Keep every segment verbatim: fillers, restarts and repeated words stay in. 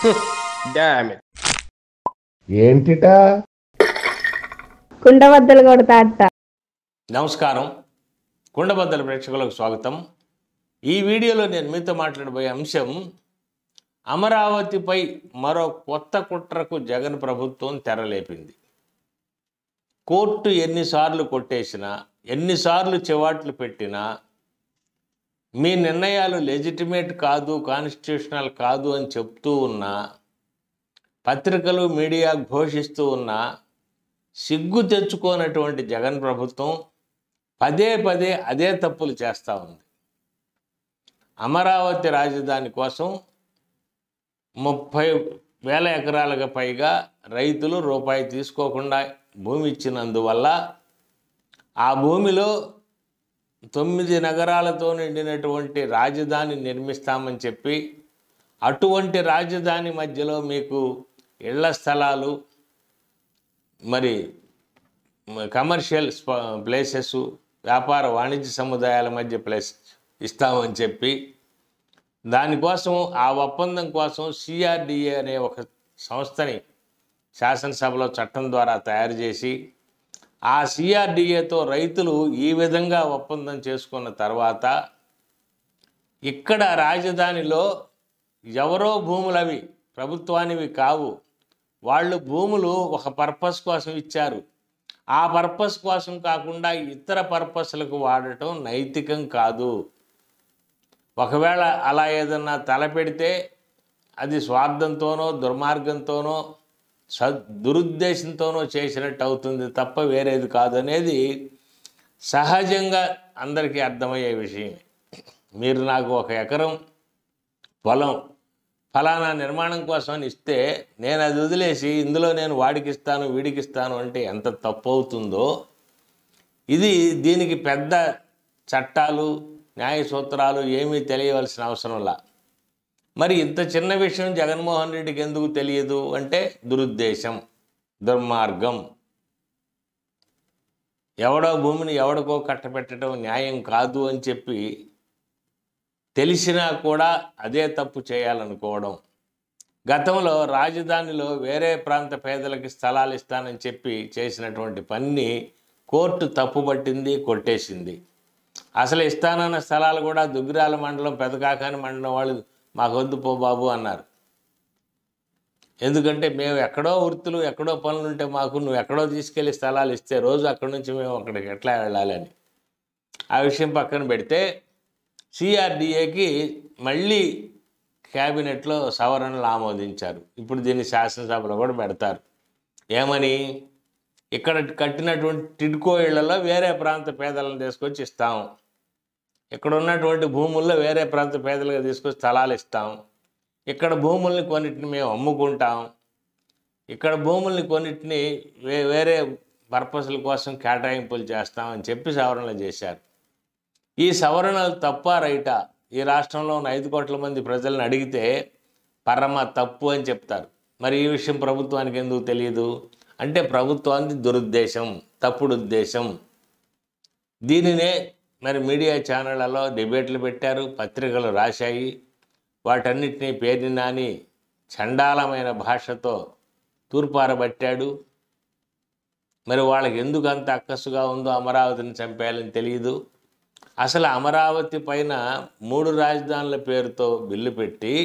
Damn it. ఏంటిటా కుండబద్దలు కొడతా అత్త. నమస్కారం, కుండబద్దల ప్రేక్షకులకు స్వాగతం. ఈ వీడియోలో నేను మీతో మాట్లాడబోయే అంశం, అమరావతిపై మరో కొత్త కుట్రకు జగన్ ప్రభుత్వం తెరలేపింది. కోర్టు ఎన్నిసార్లు కొట్టేసినా, ఎన్నిసార్లు చివాట్లు పెట్టినా, మీ నిర్ణయాలు లెజిటిమేట్ కాదు, కాన్స్టిట్యూషనల్ కాదు అని చెప్తూ ఉన్నా, పత్రికలు మీడియా ఘోషిస్తూ ఉన్నా సిగ్గు తెచ్చుకోనటువంటి జగన్ ప్రభుత్వం పదే పదే అదే తప్పులు చేస్తూ ఉంది. అమరావతి రాజధాని కోసం ముప్పై వేల ఎకరాలకు పైగా రైతులు రూపాయి తీసుకోకుండా భూమి ఇచ్చినందువల్ల ఆ భూమిలో తొమ్మిది నగరాలతో నిండినటువంటి రాజధాని నిర్మిస్తామని చెప్పి, అటువంటి రాజధాని మధ్యలో మీకు ఇళ్ల స్థలాలు, మరి కమర్షియల్ ప్లేసెస్, వ్యాపార వాణిజ్య సముదాయాల మధ్య ప్లేస్ ఇస్తామని చెప్పి, దానికోసం ఆ ఒప్పందం కోసం సిఆర్డిఏ అనే ఒక సంస్థని శాసనసభలో చట్టం ద్వారా తయారు చేసి, ఆ సిఆర్డిఏతో రైతులు ఈ విధంగా ఒప్పందం చేసుకున్న తర్వాత, ఇక్కడ రాజధానిలో ఎవరో భూములు, అవి ప్రభుత్వానివి కావు, వాళ్ళు భూములు ఒక పర్పస్ కోసం ఇచ్చారు, ఆ పర్పస్ కోసం కాకుండా ఇతర పర్పస్లకు వాడటం నైతికం కాదు. ఒకవేళ అలా ఏదన్నా తలపెడితే అది స్వార్థంతోనో దుర్మార్గంతోనో స దురుద్దేశంతోనో చేసినట్టు అవుతుంది తప్ప వేరేది కాదు అనేది సహజంగా అందరికీ అర్థమయ్యే విషయం. మీరు నాకు ఒక ఎకరం పొలం ఫలానా నిర్మాణం కోసం ఇస్తే, నేను అది వదిలేసి ఇందులో నేను వాడికి ఇస్తాను వీడికి ఇస్తాను అంటే ఎంత తప్పు అవుతుందో, ఇది దీనికి పెద్ద చట్టాలు న్యాయ సూత్రాలు ఏమీ తెలియవలసిన అవసరంలా. మరి ఇంత చిన్న విషయం జగన్మోహన్ రెడ్డికి ఎందుకు తెలియదు అంటే దురుద్దేశం, దుర్మార్గం. ఎవడో భూమిని ఎవడికో కట్టబెట్టడం న్యాయం కాదు అని చెప్పి తెలిసినా కూడా అదే తప్పు చేయాలనుకోవడం. గతంలో రాజధానిలో వేరే ప్రాంత పేదలకి స్థలాలు ఇస్తానని చెప్పి చేసినటువంటి పనిని కోర్టు తప్పుపట్టింది, కొట్టేసింది. అసలు ఇస్తానన్న స్థలాలు కూడా దుగ్గిరాల మండలం, పెదకాకాని మండలం వాళ్ళు మాకు వద్దు పో బాబు అన్నారు. ఎందుకంటే మేము ఎక్కడో వృత్తులు ఎక్కడో పనులు ఉంటే మాకు నువ్వు ఎక్కడో తీసుకెళ్ళి స్థలాలు ఇస్తే రోజు అక్కడి నుంచి మేము అక్కడికి ఎట్లా వెళ్ళాలని. ఆ విషయం పక్కన పెడితే, సిఆర్డిఏకి మళ్ళీ క్యాబినెట్లో సవరణలు ఆమోదించారు. ఇప్పుడు దీన్ని శాసనసభలో కూడా పెడతారు. ఏమని, ఇక్కడ కట్టినటువంటి టిడ్కో ఇళ్లలో వేరే ప్రాంత పేదలను తీసుకొచ్చి ఇస్తాం, ఇక్కడ ఉన్నటువంటి భూముల్లో వేరే ప్రాంత పేదలుగా తీసుకొచ్చి స్థలాలు ఇస్తాం, ఇక్కడ భూముల్ని కొన్నిటిని మేము అమ్ముకుంటాం, ఇక్కడ భూముల్ని కొన్నిటిని వే వేరే పర్పస్ల కోసం కేటాయింపులు చేస్తామని చెప్పి సవరణలు చేశారు. ఈ సవరణలు తప్ప రైటా? ఈ రాష్ట్రంలో ఉన్న ఐదు కోట్ల మంది ప్రజలను అడిగితే పరమ తప్పు అని చెప్తారు. మరి ఈ విషయం ప్రభుత్వానికి ఎందుకు తెలియదు అంటే, ప్రభుత్వానికి దురుద్దేశం, తప్పుడు ఉద్దేశం. దీనినే మరి మీడియా ఛానళ్లలో డిబేట్లు పెట్టారు, పత్రికలు రాశాయి. వాటన్నిటినీ పేర్ని నాని చండాలమైన భాషతో తూర్పారబట్టాడు. మరి వాళ్ళకి ఎందుకు అంత అక్కసుగా ఉందో అమరావతిని చంపేయాలని తెలియదు. అసలు అమరావతి పైన మూడు రాజధానుల పేరుతో బిల్లు పెట్టి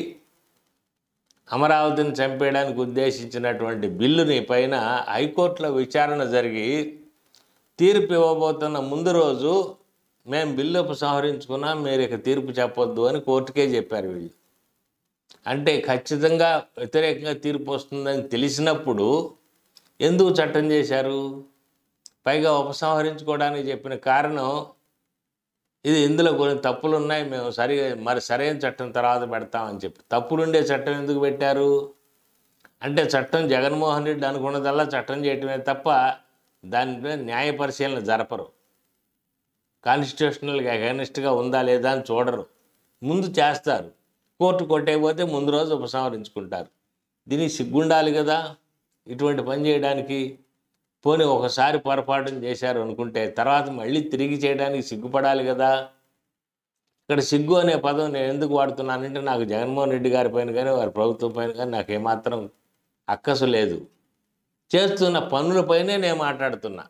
అమరావతిని చంపేయడానికి ఉద్దేశించినటువంటి బిల్లుని పైన హైకోర్టులో విచారణ జరిగి తీర్పు ఇవ్వబోతున్న ముందు రోజు మేము బిల్లు ఉపసంహరించుకున్నాం, మీరు ఇక తీర్పు చెప్పొద్దు అని కోర్టుకే చెప్పారు వీళ్ళు. అంటే ఖచ్చితంగా వ్యతిరేకంగా తీర్పు వస్తుందని తెలిసినప్పుడు ఎందుకు చట్టం చేశారు? పైగా ఉపసంహరించుకోవడానికి చెప్పిన కారణం, ఇది ఇందులో కొన్ని తప్పులు ఉన్నాయి, మేము సరిగా మరి సరైన చట్టం తర్వాత పెడతామని చెప్పి. తప్పులుండే చట్టం ఎందుకు పెట్టారు అంటే, చట్టం జగన్మోహన్ రెడ్డి అనుకున్నదల్లా చట్టం చేయటమే తప్ప దానిపై న్యాయ పరిశీలన జరపరు. కాన్స్టిట్యూషనల్గా అగైనెస్ట్గా ఉందా లేదా అని చూడరు, ముందు చేస్తారు. కోర్టు కొట్టేయకపోతే ముందు రోజు ఉపసంహరించుకుంటారు. దీనికి సిగ్గుండాలి కదా ఇటువంటి పని చేయడానికి. పోనీ ఒకసారి పొరపాటును చేశారు అనుకుంటే తర్వాత మళ్ళీ తిరిగి చేయడానికి సిగ్గుపడాలి కదా. ఇక్కడ సిగ్గు అనే పదం నేను ఎందుకు వాడుతున్నానంటే నాకు జగన్మోహన్ రెడ్డి గారి పైన కానీ వారి ప్రభుత్వం పైన కానీ నాకు ఏమాత్రం అక్కసు లేదు. చేస్తున్న పనులపైనే నేను మాట్లాడుతున్నా.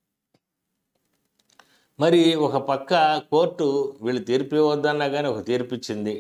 మరి ఒక పక్క కోర్టు వీళ్ళు తీర్పు ఇవ్వద్దన్నా కానీ ఒక తీర్పు ఇచ్చింది.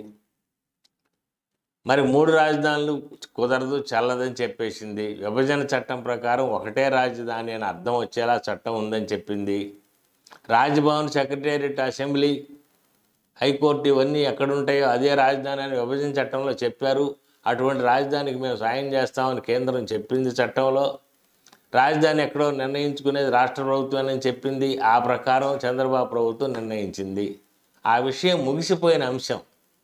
మరి మూడు రాజధానులు కుదరదు, చల్లదని చెప్పేసింది. విభజన చట్టం ప్రకారం ఒకటే రాజధాని అని అర్థం వచ్చేలా చట్టం ఉందని చెప్పింది. రాజ్భవన్, సెక్రటేరియట్, అసెంబ్లీ, హైకోర్టు ఇవన్నీ ఎక్కడుంటాయో అదే రాజధాని అని విభజన చట్టంలో చెప్పారు. అటువంటి రాజధానికి మేము సాయం చేస్తామని కేంద్రం చెప్పింది చట్టంలో. రాజధాని ఎక్కడో నిర్ణయించుకునేది రాష్ట్ర ప్రభుత్వం అని చెప్పింది. ఆ ప్రకారం చంద్రబాబు ప్రభుత్వం నిర్ణయించింది. ఆ విషయం ముగిసిపోయిన అంశం.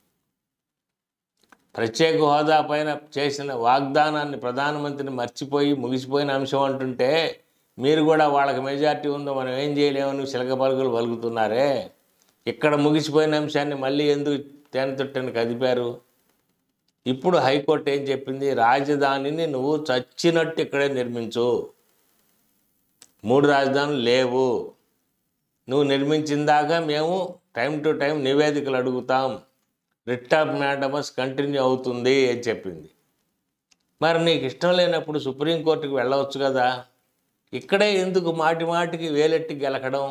ప్రత్యేక హోదా పైన చేసిన వాగ్దానాన్ని ప్రధానమంత్రిని మర్చిపోయి ముగిసిపోయిన అంశం అంటుంటే మీరు కూడా వాళ్ళకి మెజార్టీ ఉందో మనం ఏం చేయలేమని చిలక పలుకులు పలుకుతున్నారే. ఇక్కడ ముగిసిపోయిన అంశాన్ని మళ్ళీ ఎందుకు తేనెతొట్టని కదిపారు? ఇప్పుడు హైకోర్టు ఏం చెప్పింది? రాజధానిని నువ్వు చచ్చినట్టు ఇక్కడే నిర్మించు, మూడు రాజధానులు లేవు, నువ్వు నిర్మించిన దాకా మేము టైం టు టైం నివేదికలు అడుగుతాం, రిట్ ఆఫ్ మ్యాండమస్ కంటిన్యూ అవుతుంది అని చెప్పింది. మరి నీకు ఇష్టం లేనప్పుడు సుప్రీంకోర్టుకి వెళ్ళవచ్చు కదా. ఇక్కడే ఎందుకు మాటి మాటికి వేలెట్టి గెలకడం?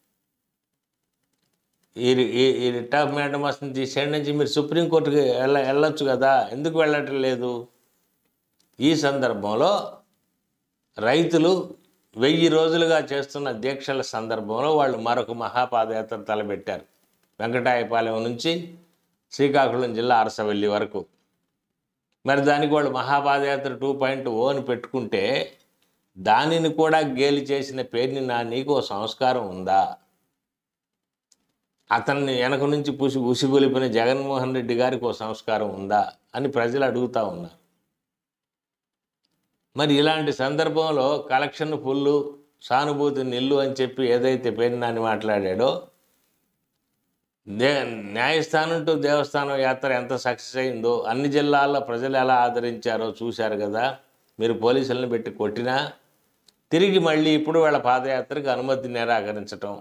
ఈ ఈ రిట్ ఆఫ్ మ్యాండమస్ని తీసేయండి నుంచి మీరు సుప్రీంకోర్టుకి వెళ్ళ వెళ్ళొచ్చు కదా, ఎందుకు వెళ్ళటం లేదు? ఈ సందర్భంలో రైతులు వెయ్యి రోజులుగా చేస్తున్న దీక్షల సందర్భంలో వాళ్ళు మరొక మహాపాదయాత్ర తలపెట్టారు. వెంకటాయపాలెం నుంచి శ్రీకాకుళం జిల్లా అరసవెల్లి వరకు. మరి దానికి వాళ్ళు మహాపాదయాత్ర టూ పాయింట్ ఓ అని పెట్టుకుంటే దానిని కూడా గేలి చేసిన పేర్ని నానికి ఓ సంస్కారం ఉందా? అతన్ని వెనక నుంచి పుసి ఉసిగొలిపిన జగన్మోహన్ రెడ్డి గారికి ఓ సంస్కారం ఉందా అని ప్రజలు అడుగుతూ ఉన్నారు. మరి ఇలాంటి సందర్భంలో కలెక్షన్ ఫుల్లు, సానుభూతి నిల్లు అని చెప్పి ఏదైతే పేర్ని నాని మాట్లాడాడో, దే న్యాయస్థానం టు దేవస్థానం యాత్ర ఎంత సక్సెస్ అయిందో, అన్ని జిల్లాల్లో ప్రజలు ఎలా ఆదరించారో చూశారు కదా. మీరు పోలీసులను పెట్టి కొట్టినా తిరిగి మళ్ళీ ఇప్పుడు వాళ్ళ పాదయాత్రకు అనుమతి నిరాకరించటం,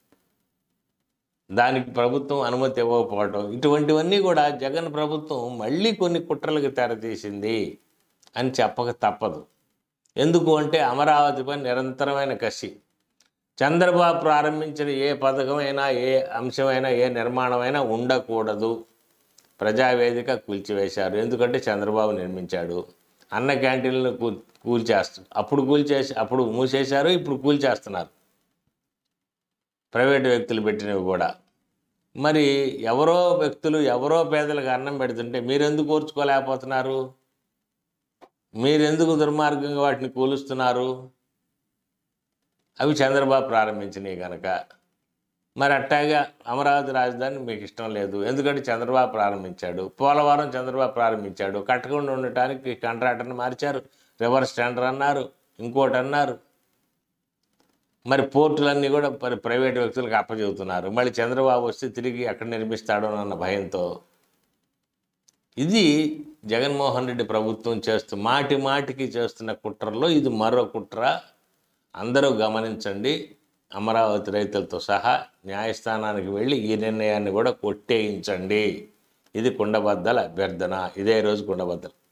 దానికి ప్రభుత్వం అనుమతి ఇవ్వకపోవటం, ఇటువంటివన్నీ కూడా జగన్ ప్రభుత్వం మళ్ళీ కొన్ని కుట్రలకు తెరతీసింది అని చెప్పక తప్పదు. ఎందుకు అంటే అమరావతిపై నిరంతరమైన కసి. చంద్రబాబు ప్రారంభించిన ఏ పథకమైనా, ఏ అంశమైనా, ఏ నిర్మాణమైనా ఉండకూడదు. ప్రజావేదిక కూల్చివేశారు. ఎందుకంటే చంద్రబాబు నిర్మించాడు. అన్న క్యాంటీన్లను కూ కూల్చేస్తారు అప్పుడు కూల్చేసి అప్పుడు మూసేశారు, ఇప్పుడు కూల్చేస్తున్నారు. ప్రైవేటు వ్యక్తులు పెట్టినవి కూడా. మరి ఎవరో వ్యక్తులు ఎవరో పేదలకు అన్నం పెడుతుంటే మీరెందుకు ఓర్చుకోలేకపోతున్నారు? మీరెందుకు దుర్మార్గంగా వాటిని కూలుస్తున్నారు? అవి చంద్రబాబు ప్రారంభించినవి కనుక. మరి అట్టాగా అమరావతి రాజధాని మీకు ఇష్టం లేదు, ఎందుకంటే చంద్రబాబు ప్రారంభించాడు. పోలవరం చంద్రబాబు ప్రారంభించాడు, కట్టకుండా ఉండటానికి కాంట్రాక్టర్ని మార్చారు, రివర్స్ టెండర్ అన్నారు, ఇంకోటి అన్నారు. మరి పోర్టులన్నీ కూడా మరి ప్రైవేటు వ్యక్తులకు అప్పచెబుతున్నారు. మళ్ళీ చంద్రబాబు వస్తే తిరిగి ఎక్కడ నిర్మిస్తాడో అన్న భయంతో. ఇది జగన్మోహన్ రెడ్డి ప్రభుత్వం చేస్తూ మాటి మాటికి చేస్తున్న కుట్రలో ఇది మరో కుట్ర. అందరూ గమనించండి. అమరావతి రైతులతో సహా న్యాయస్థానానికి వెళ్ళి ఈ నిర్ణయాన్ని కూడా కొట్టేయించండి. ఇది కుండబద్దల అభ్యర్థన. ఇదే రోజు కుండబద్దలు.